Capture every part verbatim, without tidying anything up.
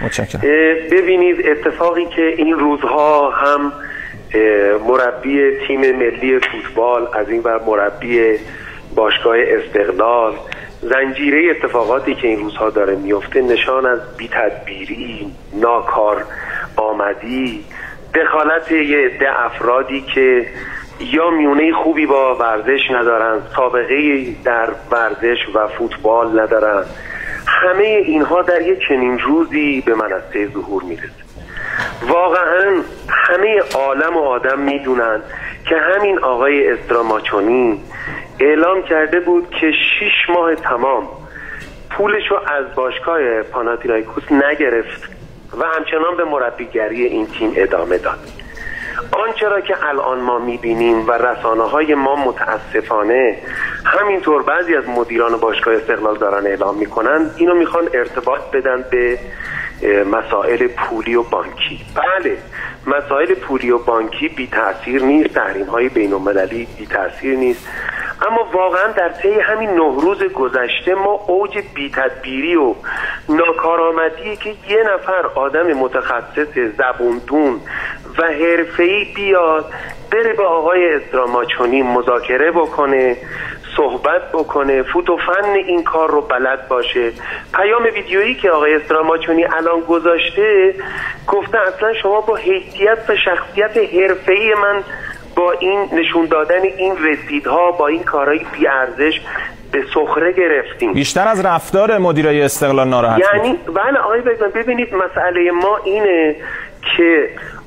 متشکرم. ببینید اتفاقی که این روزها هم مربی تیم ملی فوتبال، از این ور مربی باشگاه استقلال، زنجیره اتفاقاتی که این روزها داره میفته نشان از بی‌تدبیری، ناکار آمدی، دخالت یه عده افرادی که یا میونه خوبی با ورزش ندارن، سابقه در ورزش و فوتبال ندارن. همه اینها در یک چنین روزی به منصه ظهور میرسه. واقعا همه عالم و آدم میدونن که همین آقای استراماچونی اعلام کرده بود که شش ماه تمام پولشو از باشگاه پاناتینایکوس نگرفت و همچنان به مربیگری این تیم ادامه داد. آنچه را که الان ما میبینیم و رسانه های ما متاسفانه همینطور بعضی از مدیران باشگاه استقلال دارن اعلام میکنن، اینو میخوان ارتباط بدن به مسائل پولی و بانکی. بله، مسائل پولی و بانکی بی تأثیر نیست، تحریم های بین المللی بی تأثیر نیست، اما واقعا در طی همین نه روز گذشته ما اوج بی تدبیری و ناکارآمدی که یه نفر آدم متخصص زبوندون و حرفه‌ای بیاد بره با آقای استراماچونی مذاکره بکنه، صحبت بکنه، فوت و فن این کار رو بلد باشه. پیام ویدیویی که آقای استراماچونی الان گذاشته گفته اصلا شما با حیثیت و شخصیت حرفه‌ای من با این نشون دادن این رسیدها، با این کارهای بی‌ارزش به سخره گرفتیم. بیشتر از رفتار مدیرای استقلال ناراحت یعنی بله آقای بگم، ببینید مسئله ما اینه که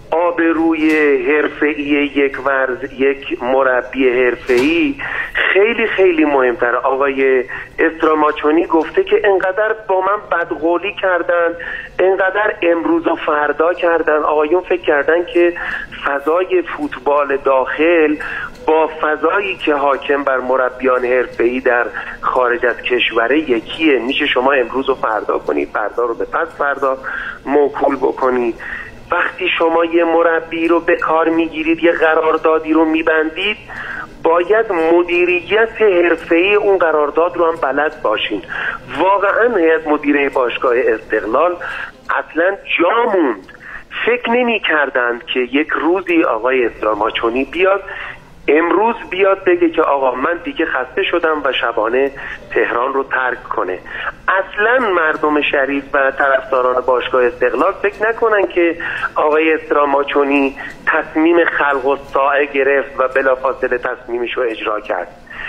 آبروی حرفه‌ای یک ورز یک مربی حرفه‌ای خیلی خیلی مهمتره. آقای استراماچونی گفته که انقدر با من بدقولی کردن، انقدر امروز و فردا کردن، آقایون فکر کردن که فضای فوتبال داخل با فضایی که حاکم بر مربیان حرفه‌ای در خارج از کشوره یکیه. میشه شما امروز و فردا کنید، فردا رو به پس فردا موکول بکنید. وقتی شما یه مربی رو به کار میگیرید، یه قراردادی رو میبندید، باید مدیریت حرفه‌ای اون قرارداد رو هم بلد باشین. واقعا هیئت مدیره باشگاه استقلال اصلا جا موند. فکر نمی کردند که یک روزی آقای استراماچونی بیاد، امروز بیاد بگه که آقا من دیگه خسته شدم و شبانه تهران رو ترک کنه. اصلا مردم شریف و طرفداران باشگاه استقلال فکر نکنن که آقای استراماچونی تصمیم خلق الساعه گرفت و بلافاصله تصمیمش رو اجرا کرد.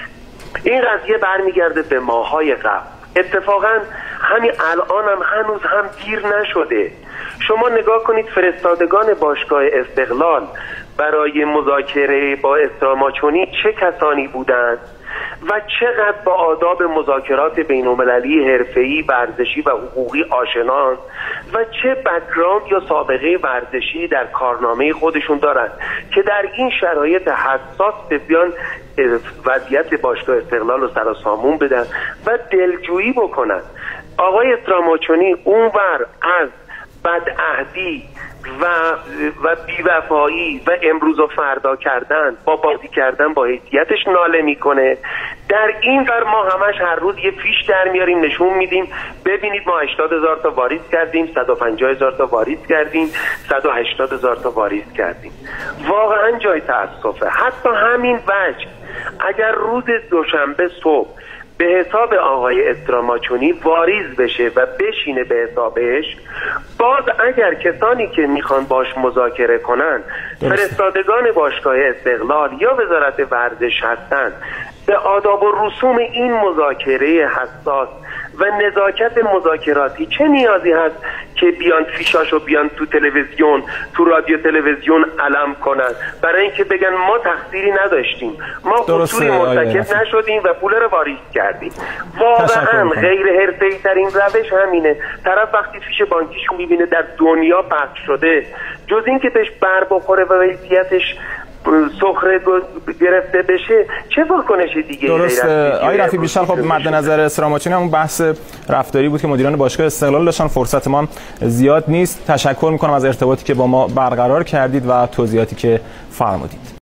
این قضیه برمیگرده به ماهای قبل. اتفاقا همین الان هم هنوز هم دیر نشده. شما نگاه کنید فرستادگان باشگاه استقلال برای مذاکره با استراماچونی چه کسانی بودند و چقدر با آداب مذاکرات بین‌المللی حرفه‌ای، ورزشی و حقوقی آشنان و چه بک‌گراند یا سابقه ورزشی در کارنامه خودشون دارند که در این شرایط حساس بسیار وضعیت باشگاه استقلال رو سر و سامون بدن و دلجویی بکنن. آقای استراماچونی اونور از بدعهدی و و بی‌وفایی و امروز و فردا کردن با بازی کردن با حیثیتش ناله میکنه. در این ور ما همش هر روز یه فیش در میاریم نشون میدیم ببینید ما هشتاد هزار تا واریز کردیم، صد و پنجاه هزار تا واریز کردیم، صد و هشتاد هزار تا واریز کردیم. واقعا جای تأسفه. حتی همین وجه اگر روز دوشنبه صبح به حساب آقای استراماچونی واریز بشه و بشینه به حسابش، باز اگر کسانی که میخوان باش مذاکره کنن فرستادگان باشگاه استقلال یا وزارت ورزش هستن، به آداب و رسوم این مذاکره حساس و نزاکت مذاکراتی چه نیازی هست که بیان فیشاشو بیان تو تلویزیون، تو رادیو تلویزیون علم کنن برای اینکه بگن ما تقصیری نداشتیم، ما قصوری مرتکب نشدیم و پول رو واریز کردیم. واقعا غیر حرفه‌ای ترین روش همینه. طرف وقتی فیش بانکیشو میبینه در دنیا پخش شده، جز این که بهش بر بخوره و حیثیتش سخره گرفته بشه، چه واکنش دیگه؟ درسته آقای رفیع بیشتر خب مد نظر استراماچونی همون بحث رفتاری بود که مدیران باشگاه استقلال داشتن. فرصت ما زیاد نیست. تشکر میکنم از ارتباطی که با ما برقرار کردید و توضیحاتی که فرمودید.